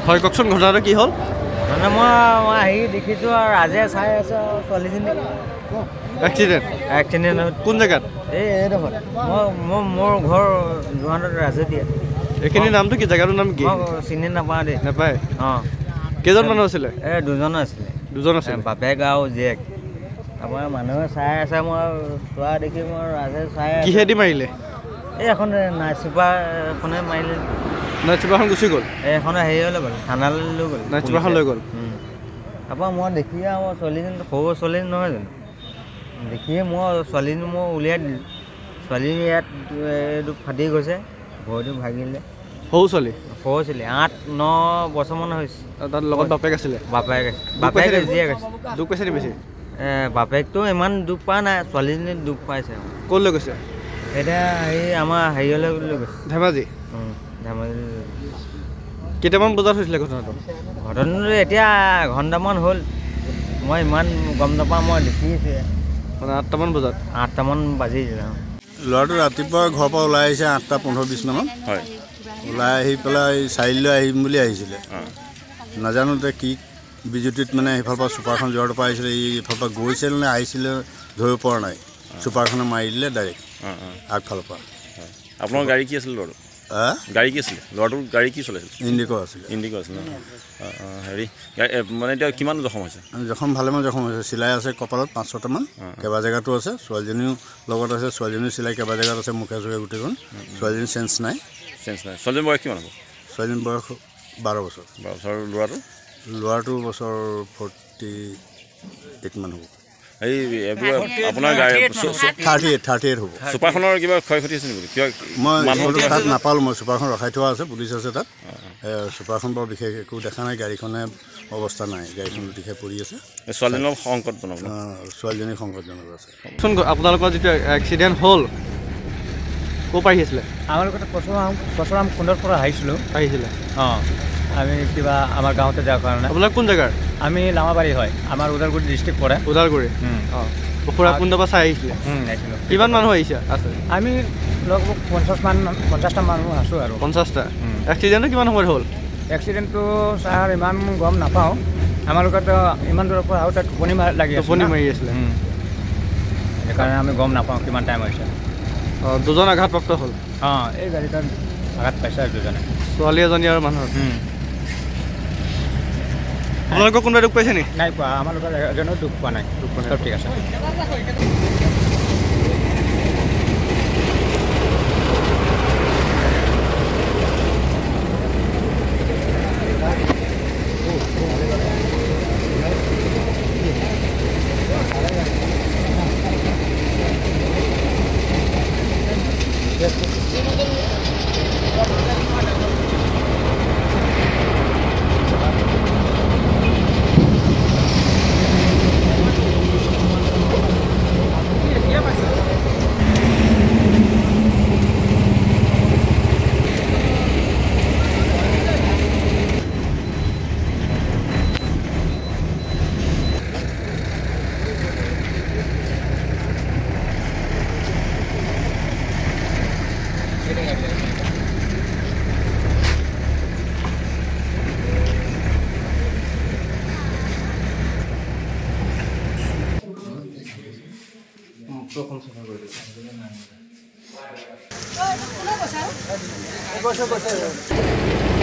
হয় কওকচোন ঘটনাটো কি হ'ল মানে মই আহি দেখিছোঁ আৰু ৰাজে চাই আছে ছোৱালীজনী এক্সিডেণ্ট কোন জেগাত এইডোখৰত মোৰ ঘৰ যোৰহাটত ৰাজতীয়া এইখিনি নামটো কি জেগাটোৰ নাম কি মই চিনি নাপাওঁ দেই নাপায় অঁ কেইজন মানুহ আছিলে দুজন আছিলে বাপেক আৰু জীয়েক তাৰপৰা মানুহে চাই আছে মই চোৱা দেখি মই ৰাজে চাই আছে কিহেদি মাৰিলে এই এখন নাইট চুপাৰখনে মাৰিলে নাইট চুপাৰখন গুচি গ'ল এইখনে হেৰিলৈ গ'ল থানালৈ লৈ গ'ল নাইট চুপাৰখন লৈ গ'ল তাৰপৰা মই দেখিয়ে মই ছোৱালীজনী সৰু ছোৱালীজনী নহয় জানো দেখিয়ে মই ছোৱালীজনী মই উলিয়াই দিলোঁ ছোৱালীজনী ইয়াত এইটো ফাটি গৈছে ভৰিটো ভাগিলে সৰু ছোৱালী 8-9 বছৰমান হৈছে তাৰ লগত বাপেক আছিলে বাপেক জীয়েক আছে দুখ পাইছে নি বেছি বাপেকটো ইমান দুখ পোৱা নাই ছোৱালীজনী দুখ পাইছে ক'ত লৈ গৈছে এতিয়া এই আমাৰ হেৰিয়লৈ লৈ গৈছে ধেমাজি কেইটামান বজাত হৈছিলে ঘটনাটো এতিয়া ঘণ্টামান হ'ল মই ইমান গম নাপাওঁ মই দেখিছোঁ মানে 8টামান বজাত 8টামান বাজিছিল ল'ৰাটো ৰাতিপুৱা ঘৰৰ পৰা ওলাই আহিছে 8:15-20 মানত হয় ওলাই আহি পেলাই চাৰিআলিলৈ আহিম বুলি আহিছিলে নাজানোতে কি বিজুতিত মানে সেইফালৰ পৰা চুপাৰখন যোৱাৰ পৰা আহিছিলে এইফালৰ পৰা গৈছিল নে আহিছিলে ধৰিব পৰা নাই চুপাৰখনে মাৰি দিলে ডাইৰেক্ট আগফালৰ পৰা আপোনাৰ গাড়ী কি আছিল ল'ৰাটো গাড়ী কি আছিলে ল'ৰাটোৰ গাড়ী কি চলাইছিল ইণ্ডিক' আছিলে হেৰি মানে এতিয়া কিমান জখম হৈছে জখম ভালেমান জখম হৈছে চিলাই আছে কপালত 5-6টামান কেইবা জেগাতো আছে ছোৱালীজনীও লগত আছে ছোৱালীজনীও চিলাই কেইবা জেগাত আছে মুখে চুখে গোটেইখন ছোৱালীজনী চেঞ্চ নাই ছোৱালীজনীৰ বয়স কিমান হ'ব ছোৱালীজনীৰ বয়স 12 বছৰ ল'ৰাটোৰ বছৰ 48 মান হ'ব এই আপোনাৰ 38 হ'ব চুপাৰখনৰ কিবা ক্ষয় ক্ষতি হৈছে নেকি মই তাত নাপালোঁ মই চুপাৰখন ৰখাই থোৱা আছে পুলিচ আছে তাত চুপাৰখন বৰ বিশেষ একো দেখা নাই গাড়ীখনে অৱস্থা নাই গাড়ীখন দিশে পৰি আছে ছোৱালীজনীৰ সংকটজনক ছোৱালীজনীৰ সংকটজনক আছে আপোনালোকৰ যিটো এক্সিডেণ্ট হ'ল ক'ৰ পৰা আহিছিলে আমাৰ লগতে পৰশুৰাম কুণ্ডৰ পৰা আহিছিলে অঁ আমি কিবা আমাৰ গাঁৱতে যাওঁ কাৰণে আপোনাৰ কোন জেগাৰ আমি লামাবাৰী হয় আমাৰ ওদালগুৰি ডিষ্ট্ৰিক্ট পৰে ওদালগুৰি অঁ পৰশুৰাম কুণ্ডৰ পৰা চাই আহিছিলে আহিছিলোঁ কিমান মানুহ আহিছে আছে আমি লগভগ 50টা মানুহ আছোঁ আৰু 50টা এক্সিডেণ্টটো কিমান সময়ত হ'ল এক্সিডেণ্টটো ছাৰ ইমান গম নাপাওঁ আমাৰ লগত ইমান দূৰৰ পৰা আহোঁতে টোপনি মাৰি আছিলে সেইকাৰণে আমি গম নাপাওঁ কিমান টাইম হৈছে অঁ দুজন আঘাতপ্ৰাপ্ত হ'ল অঁ এই গাড়ীখন আঘাত পাইছে আৰু দুজনে ছোৱালী এজনী আৰু মানুহৰ আপোনালোকৰ কোনোবাই দুখ পাইছে নি নাই পোৱা আমাৰ লগত এজনেও দুখ পোৱা নাই চব ঠিক আছে কোনে কৈছে